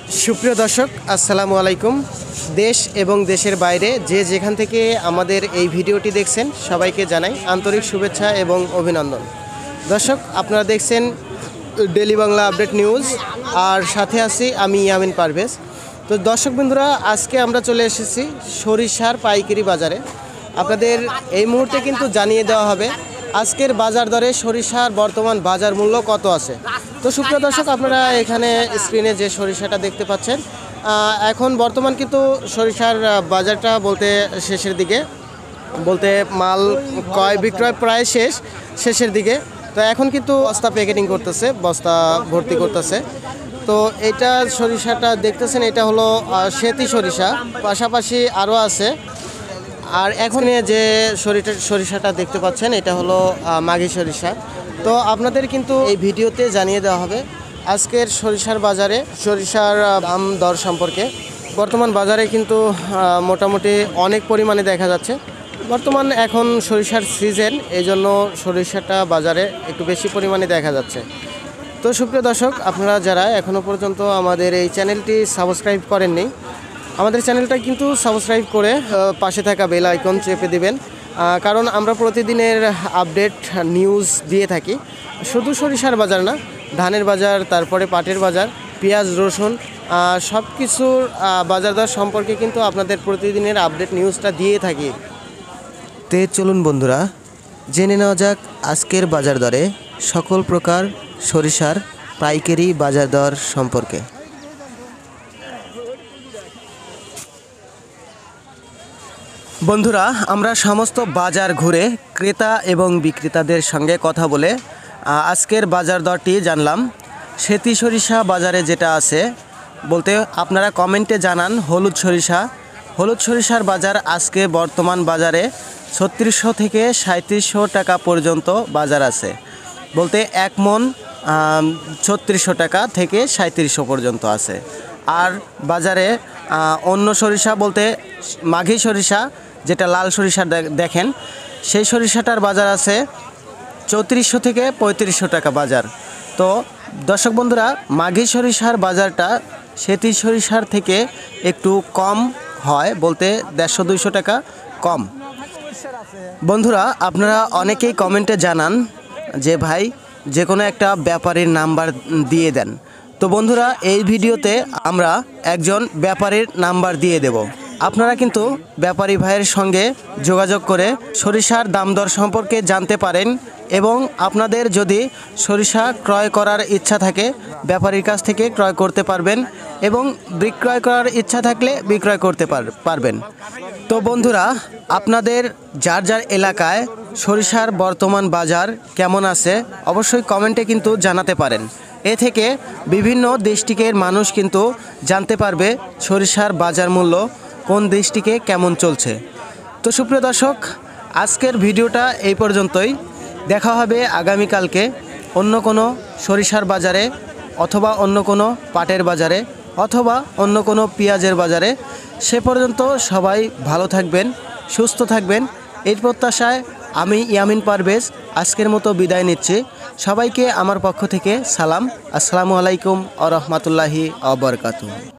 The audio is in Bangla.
সুপ্রিয় দর্শক, আসসালামু আলাইকুম। দেশ এবং দেশের বাইরে যে যেখান থেকে আমাদের এই ভিডিওটি দেখছেন সবাইকে জানাই আন্তরিক শুভেচ্ছা এবং অভিনন্দন। দর্শক, আপনারা দেখছেন ডেলি বাংলা আপডেট নিউজ, আর সাথে আছি আমি ইয়ামিন পারভেজ। তো দর্শক বন্ধুরা, আজকে আমরা চলে এসেছি সরিষার পাইকারি বাজারে। আপনাদের এই মুহূর্তে কিন্তু জানিয়ে দেওয়া হবে আজকের বাজার দরে সরিষার বর্তমান বাজার মূল্য কত আছে। তো সুপ্রিয় দর্শক, আপনারা এখানে স্ক্রিনে যে সরিষাটা দেখতে পাচ্ছেন, এখন বর্তমান কিন্তু সরিষার বাজারটা বলতে শেষের দিকে, বলতে মাল ক্রয় বিক্রয় প্রায় শেষের দিকে। তো এখন কিন্তু বস্তা প্যাকেটিং করতেছে, বস্তা ভর্তি করতেছে। তো এটা সরিষাটা দেখতেছেন, এটা হলো সেতি সরিষা, পাশাপাশি আরও আছে। আর এখন যে সরিষাটা দেখতে পাচ্ছেন এটা হলো মাঘী সরিষা। তো আপনাদের কিন্তু এই ভিডিওতে জানিয়ে দেওয়া হবে আজকের সরিষার বাজারে সরিষার দাম দর সম্পর্কে। বর্তমান বাজারে কিন্তু মোটামুটি অনেক পরিমাণে দেখা যাচ্ছে। বর্তমান এখন সরিষার সিজন, এই জন্য সরিষাটা বাজারে একটু বেশি পরিমাণে দেখা যাচ্ছে। তো সুপ্রিয় দর্শক, আপনারা যারা এখনও পর্যন্ত আমাদের এই চ্যানেলটি সাবস্ক্রাইব করেননি, আমাদের চ্যানেলটা কিন্তু সাবস্ক্রাইব করে পাশে থাকা বেল আইকন চেপে দিবেন, কারণ আমরা প্রতিদিনের আপডেট নিউজ দিয়ে থাকি। শুধু সরিষার বাজার না, ধানের বাজার, তারপরে পাটের বাজার, পেঁয়াজ, রসুন, সব কিছুর বাজার দর সম্পর্কে কিন্তু আপনাদের প্রতিদিনের আপডেট নিউজটা দিয়ে থাকি। তে চলুন বন্ধুরা, জেনে নেওয়া যাক আজকের বাজার দরে সকল প্রকার সরিষার পাইকারি বাজার দর সম্পর্কে। বন্ধুরা, আমরা সমস্ত বাজার ঘুরে ক্রেতা এবং বিক্রেতাদের সঙ্গে কথা বলে আজকের বাজার দরটি জানলাম। সেতি সরিষা বাজারে যেটা আছে, বলতে আপনারা কমেন্টে জানান হলুদ সরিষার বাজার আজকে বর্তমান বাজারে 3600 থেকে 3700 টাকা পর্যন্ত বাজার আছে। বলতে এক মন 3600 টাকা থেকে 3700 পর্যন্ত আছে। আর বাজারে অন্য সরিষা বলতে মাঘী সরিষা, যেটা লাল সরিষা দেখেন, সেই সরিষাটার বাজার আছে 3400 থেকে 3500 টাকা বাজার। তো দর্শক বন্ধুরা, মাঘী সরিষার বাজারটা সেতি সরিষার থেকে একটু কম হয়, বলতে 150-200 টাকা কম। বন্ধুরা, আপনারা অনেকেই কমেন্টে জানান যে ভাই যে কোনো একটা ব্যাপারীর নাম্বার দিয়ে দেন। তো বন্ধুরা, এই ভিডিওতে আমরা একজন ব্যাপারীর নাম্বার দিয়ে দেব। আপনারা কিন্তু ব্যাপারী ভাইয়ের সঙ্গে যোগাযোগ করে সরিষার দাম দর সম্পর্কে জানতে পারেন, এবং আপনাদের যদি সরিষা ক্রয় করার ইচ্ছা থাকে ব্যাপারীর কাছ থেকে ক্রয় করতে পারবেন, এবং বিক্রয় করার ইচ্ছা থাকলে বিক্রয় করতে পারবেন। তো বন্ধুরা, আপনাদের যার যার এলাকায় সরিষার বর্তমান বাজার কেমন আছে অবশ্যই কমেন্টে কিন্তু জানাতে পারেন। এ থেকে বিভিন্ন ডিস্ট্রিক্টের মানুষ কিন্তু জানতে পারবে সরিষার বাজার মূল্য কোন ডিস্ট্রিক্টে কেমন চলছে। তো সুপ্রিয় দর্শক, আজকের ভিডিওটা এই পর্যন্তই। দেখা হবে আগামীকালকে অন্য কোনো সরিষার বাজারে, অথবা অন্য কোনো পাটের বাজারে, অথবা অন্য কোনো পেঁয়াজের বাজারে। সে পর্যন্ত সবাই ভালো থাকবেন, সুস্থ থাকবেন, এই প্রত্যাশায় আমি ইয়ামিন পারভেজ আজকের মতো বিদায় নিচ্ছি। সবাইকে আমার পক্ষ থেকে সালাম। আসসালামু আলাইকুম ওয়া রাহমাতুল্লাহি ওয়া বারাকাতুহু।